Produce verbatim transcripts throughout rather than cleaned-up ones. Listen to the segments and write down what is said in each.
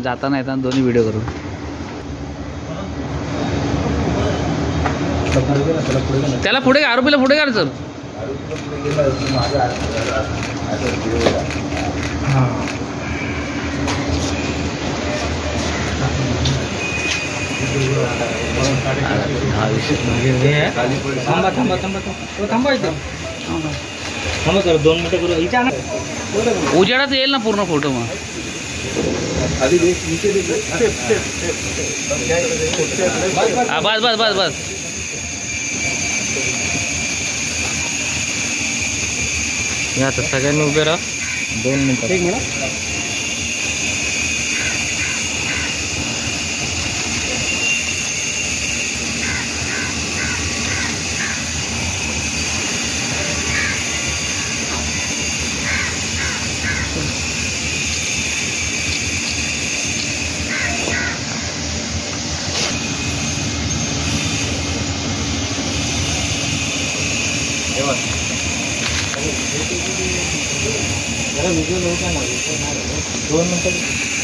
जाताना येताना दोन्ही व्हिडिओ करून. त्याला पुढे आरोपीला पुढे काढ सर. थांबा थांबा थांबा थांबा इथं थांबा सर दोन मिनटं करू. इथे उजेडाच येईल ना पूर्ण फोटो मग. बस बस बस बस. आता सगळ्यांनी उभे राहा दोन मिनटं. एक मिनिट. जरा व्हिडिओ नव्हता ना दोन मिनटं.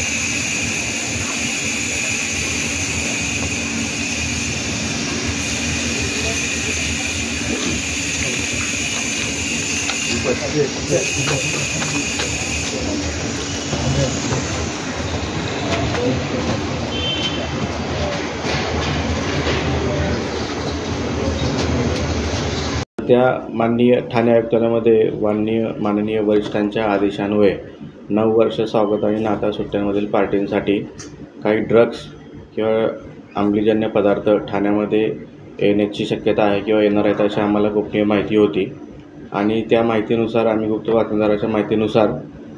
त्या माननीय ठाणे आयुक्तालयामध्ये माननीय माननीय वरिष्ठांच्या आदेशान्वये नऊ वर्ष स्वागत आणि नाताळ सुट्ट्यांमधील पार्टींसाठी काही ड्रग्स किंवा अंमलीजन्य पदार्थ ठाण्यामध्ये येण्याची शक्यता आहे किंवा येणार आहेत अशी आम्हाला गोपनीय माहिती होती. आणि त्या माहितीनुसार आम्ही गुप्त बातमीदाराच्या माहितीनुसार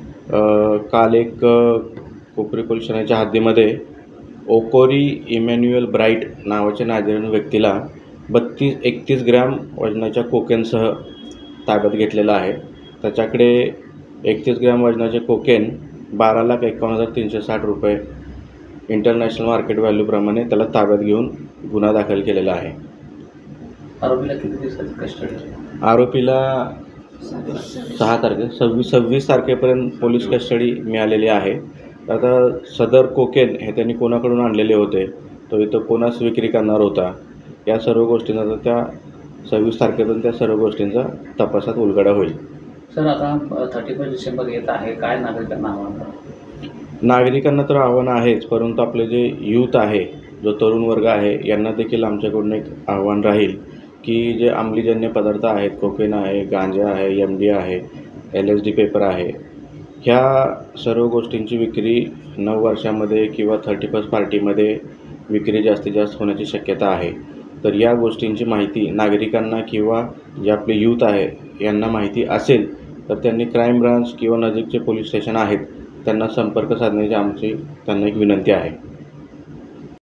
काल एक कोपरी पोलीस ठाण्याच्या हद्दीमध्ये ओकोरी इमॅन्युअल ब्राईट नावाच्या नाजिरन व्यक्तीला बत्तीस एकतीस ग्रॅम वजनाच्या कोकेनसह ताब्यात घेतलेला आहे. त्याच्याकडे एकतीस ग्रॅम वजनाचे कोकेन बारा लाख एकावन्न हजार तीनशे साठ रुपये इंटरनॅशनल मार्केट व्हॅल्यूप्रमाणे त्याला ताब्यात घेऊन गुन्हा दाखल केलेला आहे. आरोपीला किती दिवसाची कस्टडी? आरोपीला सहा तारखे सव्वीस सव्वीस तारखेपर्यंत पोलीस कस्टडी मिळालेली आहे. आता सदर कोकेन हे त्यांनी कोणाकडून आणलेले होते, तो इथं कोणास विक्री करणार होता, या सर्व गोष्टींचा तर त्या सव्वीस तारखेपर्यंत त्या सर्व गोष्टींचा तपासात उलगडा होईल. सर आता थर्टी फर्स्ट डिसेंबर येत आहे, काय नागरिकांना आव्हान करा? नागरिकांना तर आव्हान आहेच, परंतु आपले जे यूथ आहे, जो तरुण वर्ग आहे, यांना देखील आमच्याकडून एक आव्हान राहील की जे अंमलीजन्य पदार्थ आहेत, कोकेन आहे, गांजा आहे, एम डी आहे, एल एस डी पेपर आहे, ह्या सर्व गोष्टींची विक्री नऊ वर्षामध्ये किंवा थर्टी फर्स्ट पार्टीमध्ये विक्री जास्तीत जास्त होण्याची शक्यता आहे. तर या गोष्टींची माहिती नागरिकांना किंवा जे आपले यूथ आहे यांना माहिती असेल तर त्यांनी क्राईम ब्रांच किंवा नजीकचे पोलीस स्टेशन आहेत त्यांना संपर्क साधण्याची आमची त्यांना एक विनंती आहे.